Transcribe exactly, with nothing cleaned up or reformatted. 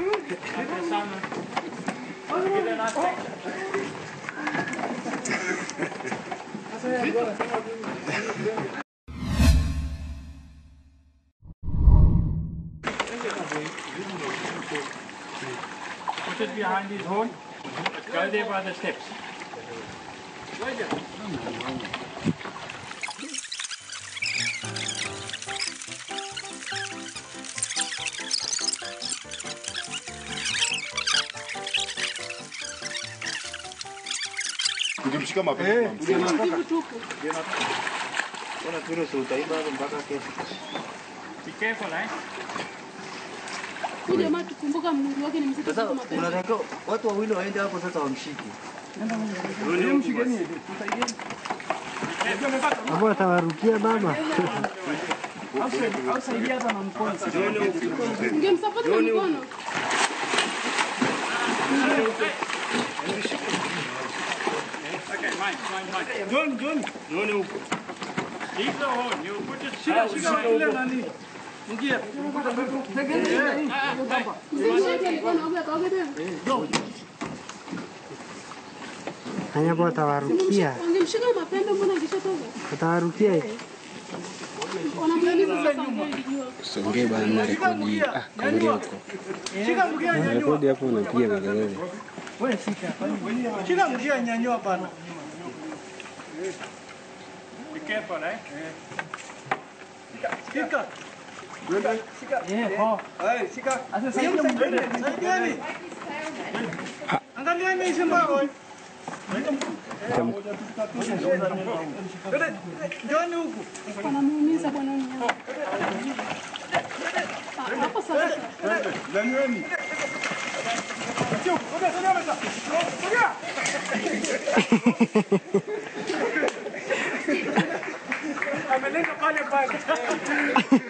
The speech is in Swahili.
Put it behind his horn. Go there by the steps. Ukimshika mapema. Kuna kile utaiba mpaka kesho. Be careful, eh? Huyu jamaa tukumbuka mnuru wake ni mzito Sasa kama mapema. unataka watu wawili waende hapo sasa wamshike. Ndio mshikeni, tusaidieni. Hapo atawarukia mama. Au saidia hata na mkono. Ungemsupport na mkono. Okay, mine, mine, mine. John, John. John huko. Leave the horn. You put it Shika, shika ile nani? Ingia. Mzee mkono au ataoga tena. Haya hapo atawarukia. Ungemshika mapembe mbona angeshatoka? Atawarukia hivi. Wanamuuliza sasa ungejua. Songee bana na rekodi. Ah, kaongea huko. Shika mkia nyanyua. Rekodi hapo unapiga kelele. Wewe shika. Shika mkia nyanyua bana. Be careful, eh? Shika. Shika. Eh, oh. Hai, shika. Asa saidia mbele. Saidieni. Angalieni hizi mbao. John huko. Wanamuumiza bwana mnyama. Hapo sasa. Nyanyueni. Sio, ngoja sogea meza. Sogea. Amelenga pale pale.